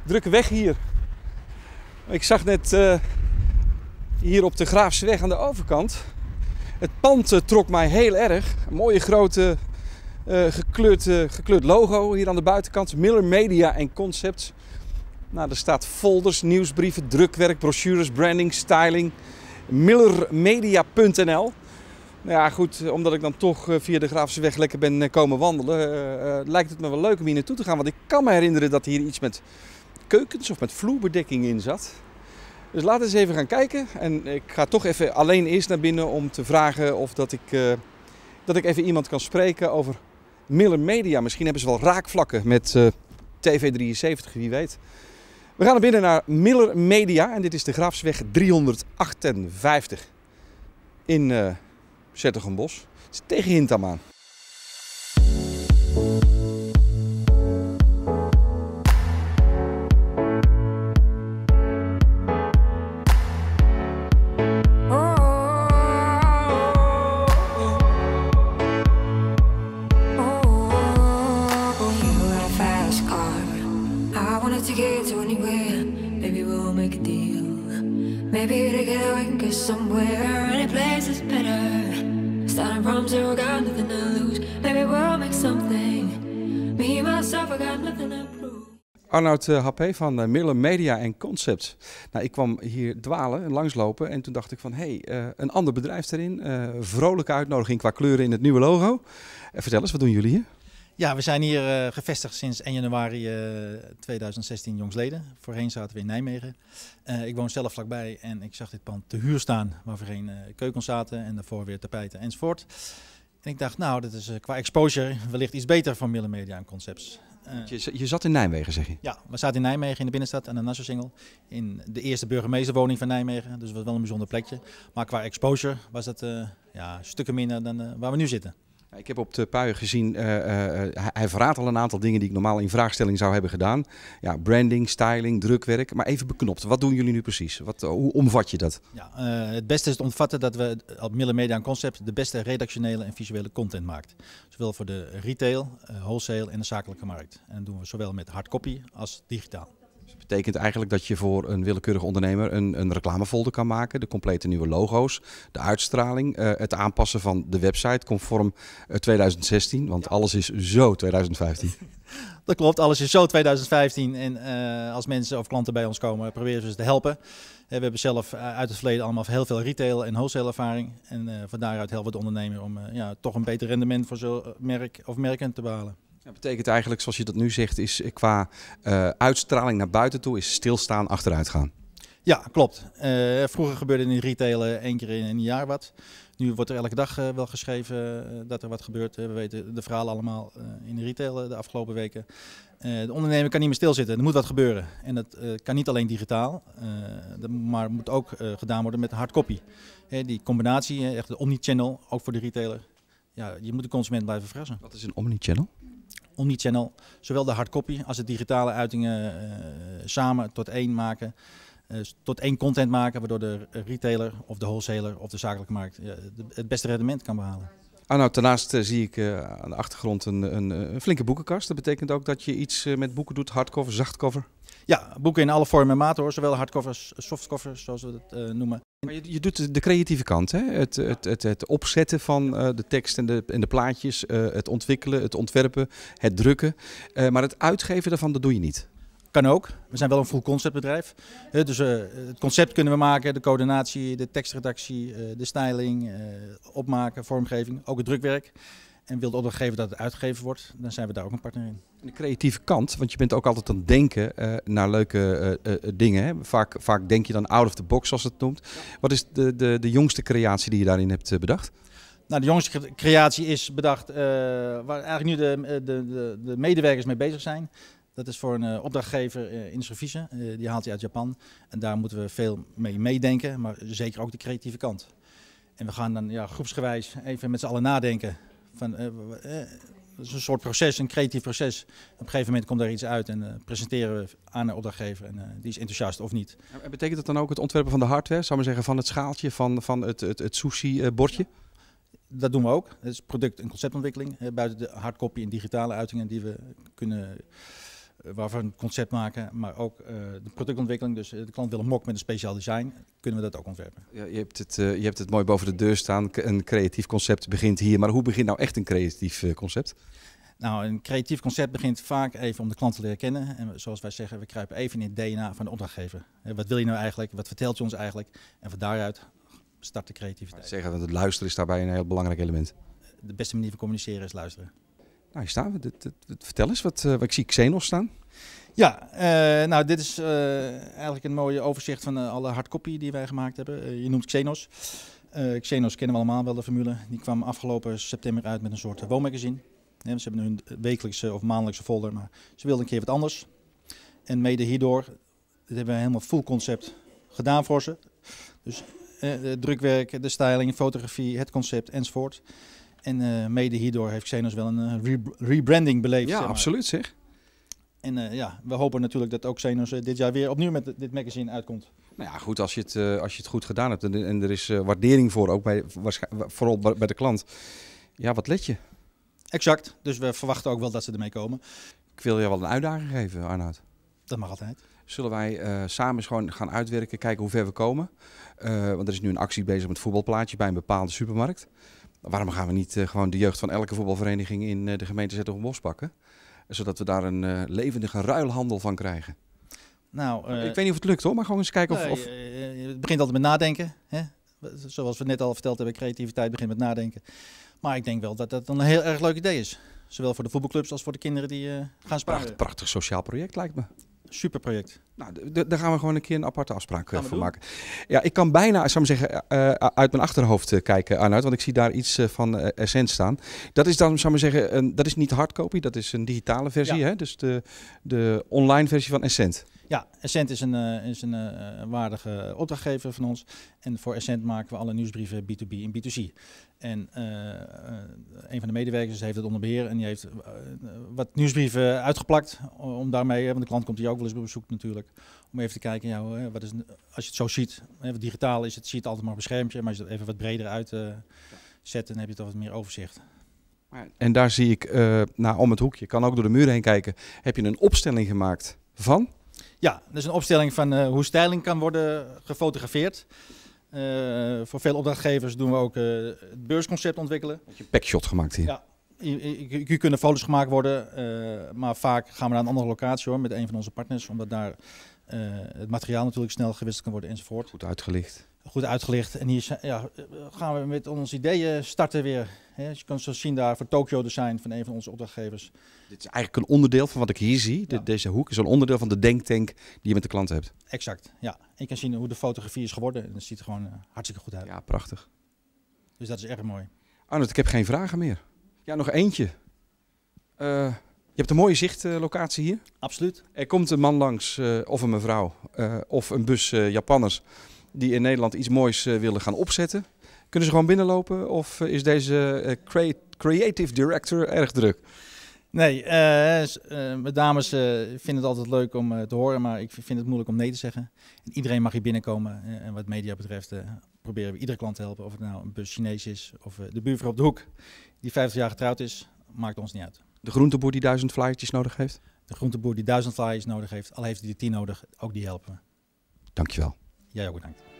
Drukke weg hier. Ik zag net hier op de Graafseweg aan de overkant. Het pand trok mij heel erg. Een mooie grote gekleurd logo hier aan de buitenkant. Miller Media & Concepts. Nou, er staat folders, nieuwsbrieven, drukwerk, brochures, branding, styling. millermedia.nl. Nou ja, goed, omdat ik dan toch via de Graafseweg lekker ben komen wandelen, lijkt het me wel leuk om hier naartoe te gaan. Want ik kan me herinneren dat hier iets met keukens of met vloerbedekking in zat. Dus laten we eens even gaan kijken. En ik ga toch even alleen eerst naar binnen om te vragen of dat ik even iemand kan spreken over Miller Media. Misschien hebben ze wel raakvlakken met TV73, wie weet. We gaan naar binnen naar Miller Media en dit is de Graafseweg 358 in Zertogenbosch. Het is tegen Hintham aan. Maybe together we can get somewhere. Any place is better. Starting from zero, got nothing to lose. Maybe we'll make something. Me, myself, I got nothing to prove. Arnoud Happé van Miller Media & Concepts. Nou, ik kwam hier dwalen en langslopen en toen dacht ik van een ander bedrijf erin. Vrolijke uitnodiging qua kleuren in het nieuwe logo. Vertel eens, wat doen jullie hier? Ja, we zijn hier gevestigd sinds 1 januari 2016 jongsleden. Voorheen zaten we in Nijmegen. Ik woon zelf vlakbij en ik zag dit pand te huur staan, waar voorheen keukens zaten en daarvoor weer tapijten enzovoort. En ik dacht, nou, dat is qua exposure wellicht iets beter van Miller Media & Concepts. Je zat in Nijmegen, zeg je? Ja, we zaten in Nijmegen in de binnenstad aan de Nassausingel. In de eerste burgemeesterwoning van Nijmegen. Dus dat was wel een bijzonder plekje. Maar qua exposure was het stukken minder dan waar we nu zitten. Ik heb op de puien gezien, hij verraadt al een aantal dingen die ik normaal in vraagstelling zou hebben gedaan. Ja, branding, styling, drukwerk. Maar even beknopt, wat doen jullie nu precies? Hoe omvat je dat? Ja, het beste is het omvatten dat we op Miller Media & Concepts de beste redactionele en visuele content maakt. Zowel voor de retail, wholesale en de zakelijke markt. En dat doen we zowel met hardcopy als digitaal. Dat betekent eigenlijk dat je voor een willekeurig ondernemer een reclamefolder kan maken. De complete nieuwe logo's, de uitstraling, het aanpassen van de website conform 2016. Want alles is zo 2015. Dat klopt, alles is zo 2015. En als mensen of klanten bij ons komen, proberen we ze te helpen. We hebben zelf uit het verleden allemaal heel veel retail en wholesale ervaring. En van daaruit helpen we de ondernemer om toch een beter rendement voor zo'n merk of merken te behalen. Dat betekent eigenlijk, zoals je dat nu zegt, is qua uitstraling naar buiten toe is stilstaan, achteruit gaan. Ja, klopt. Vroeger gebeurde in de retail 1 keer in een jaar wat. Nu wordt er elke dag wel geschreven dat er wat gebeurt. We weten de verhalen allemaal in de retail de afgelopen weken. De ondernemer kan niet meer stilzitten, er moet wat gebeuren. En dat kan niet alleen digitaal, maar moet ook gedaan worden met hardcopy. Die combinatie, echt de omnichannel, ook voor de retailer. Ja, je moet de consument blijven verrassen. Wat is een omnichannel? Omnichannel, zowel de hardcopy als de digitale uitingen samen tot één maken. Tot één content maken, waardoor de retailer of de wholesaler of de zakelijke markt het beste rendement kan behalen. Arnoud, daarnaast zie ik aan de achtergrond een flinke boekenkast. Dat betekent ook dat je iets met boeken doet, hardcover, zachtcover? Ja, boeken in alle vormen en maten hoor, zowel hardcovers, softcovers zoals we het noemen. Maar je doet de creatieve kant, hè? Het opzetten van de tekst en de plaatjes, het ontwikkelen, het ontwerpen, het drukken. Maar het uitgeven daarvan, dat doe je niet. Kan ook. We zijn wel een full concept bedrijf. Dus het concept kunnen we maken, de coördinatie, de tekstredactie, de styling, opmaken, vormgeving, ook het drukwerk. En wil de opdrachtgever dat het uitgegeven wordt, dan zijn we daar ook een partner in. De creatieve kant, want je bent ook altijd aan het denken naar leuke dingen. Hè? Vaak denk je dan out of the box, zoals het noemt. Ja. Wat is de jongste creatie die je daarin hebt bedacht? Nou, de jongste creatie is bedacht waar eigenlijk nu de medewerkers mee bezig zijn. Dat is voor een opdrachtgever in Service. Die haalt hij uit Japan. En daar moeten we veel mee meedenken, maar zeker ook de creatieve kant. En we gaan dan groepsgewijs even met z'n allen nadenken. Dat is een soort proces, een creatief proces. Op een gegeven moment komt er iets uit en presenteren we aan de opdrachtgever. En die is enthousiast of niet. En betekent dat dan ook het ontwerpen van de hardware? Zou maar zeggen van het schaaltje, van het sushi-bordje? Dat doen we ook. Dat is product- en conceptontwikkeling. Buiten de hardcopy en digitale uitingen die we kunnen waar we een concept maken, maar ook de productontwikkeling. Dus de klant wil een mok met een speciaal design, kunnen we dat ook ontwerpen. Ja, je hebt het mooi boven de deur staan. Een creatief concept begint hier. Maar hoe begint nou echt een creatief concept? Nou, een creatief concept begint vaak even om de klant te leren kennen. En zoals wij zeggen, we kruipen even in het DNA van de opdrachtgever. Wat wil je nou eigenlijk? Wat vertelt je ons eigenlijk? En van daaruit start de creativiteit. Zeggen, want het luisteren is daarbij een heel belangrijk element. De beste manier van communiceren is luisteren. Nou, hier staan we. Vertel eens, wat ik zie Xenos staan. Ja, nou dit is eigenlijk een mooie overzicht van alle hardcopy die wij gemaakt hebben. Je noemt Xenos. Xenos kennen we allemaal wel, de formule. Die kwam afgelopen september uit met een soort woonmagazine. Ze hebben nu een wekelijkse of maandelijkse folder, maar ze wilden een keer wat anders. En mede hierdoor, dit hebben we helemaal full concept gedaan voor ze. Dus het drukwerk, de styling, fotografie, het concept enzovoort. En mede hierdoor heeft Xenos wel een rebranding beleefd. Ja, zeg maar. Absoluut zeg. En ja, we hopen natuurlijk dat ook Xenos dit jaar weer opnieuw met dit magazine uitkomt. Nou ja, goed, als je het goed gedaan hebt en er is waardering voor, ook vooral bij de klant. Ja, wat let je? Exact, dus we verwachten ook wel dat ze ermee komen. Ik wil je wel een uitdaging geven, Arnoud. Dat mag altijd. Zullen wij samen eens gewoon gaan uitwerken, kijken hoe ver we komen? Want er is nu een actie bezig met voetbalplaatje bij een bepaalde supermarkt. Waarom gaan we niet gewoon de jeugd van elke voetbalvereniging in de gemeente Z'Hertogenbosch pakken? Zodat we daar een levendige ruilhandel van krijgen. Nou, ik weet niet of het lukt hoor, maar gewoon eens kijken of... Het begint altijd met nadenken. Hè? Zoals we net al verteld hebben, creativiteit begint met nadenken. Maar ik denk wel dat dat een heel erg leuk idee is. Zowel voor de voetbalclubs als voor de kinderen die gaan sparen. Prachtig sociaal project lijkt me. Super project. Nou, daar gaan we gewoon een keer een aparte afspraak voor maken. Ja, ik kan bijna, zou ik zeggen, uit mijn achterhoofd kijken, Arnoud, want ik zie daar iets van Essent staan. Dat is dan, zou ik zeggen, dat is niet hardcopy, dat is een digitale versie, hè? Dus de online versie van Essent. Ja, Essent is een waardige opdrachtgever van ons. En voor Essent maken we alle nieuwsbrieven B2B en B2C. En een van de medewerkers heeft het onder beheer en die heeft wat nieuwsbrieven uitgeplakt. Om daarmee, want de klant komt hier ook wel eens op bezoek natuurlijk. Om even te kijken, ja, wat is, als je het zo ziet, digitaal is het, zie je het altijd maar op een schermpje. Maar als je het even wat breder uitzet, dan heb je toch wat meer overzicht. En daar zie ik, om het hoekje, kan ook door de muren heen kijken, heb je een opstelling gemaakt van... Ja, dat is een opstelling van hoe styling kan worden gefotografeerd. Voor veel opdrachtgevers doen we ook het beursconcept ontwikkelen. Heb je een packshot gemaakt hier? Ja, hier kunnen foto's gemaakt worden, maar vaak gaan we naar een andere locatie hoor, met een van onze partners. Omdat daar het materiaal natuurlijk snel gewisseld kan worden enzovoort. Goed uitgelicht. Goed uitgelicht. En hier gaan we met onze ideeën starten weer. Je kan zo zien daar voor Tokyo Design van een van onze opdrachtgevers. Dit is eigenlijk een onderdeel van wat ik hier zie. Ja. Deze hoek is een onderdeel van de denktank die je met de klant hebt. Exact, ja. Je kan zien hoe de fotografie is geworden. En dat ziet er gewoon hartstikke goed uit. Ja, prachtig. Dus dat is erg mooi. Arnoud, ik heb geen vragen meer. Ja, nog eentje. Je hebt een mooie zichtlocatie hier. Absoluut. Er komt een man langs, of een mevrouw, of een bus Japanners die in Nederland iets moois willen gaan opzetten. Kunnen ze gewoon binnenlopen of is deze creative director erg druk? Nee, mijn dames vinden het altijd leuk om te horen, maar ik vind het moeilijk om nee te zeggen. En iedereen mag hier binnenkomen. En wat media betreft proberen we iedere klant te helpen. Of het nou een bus Chinees is of de buurvrouw op de hoek die 50 jaar getrouwd is, maakt ons niet uit. De groenteboer die 1000 flyertjes nodig heeft? De groenteboer die 1000 flyers nodig heeft, al heeft hij die 10 nodig, ook die helpen we. Dankjewel. Jij ook bedankt.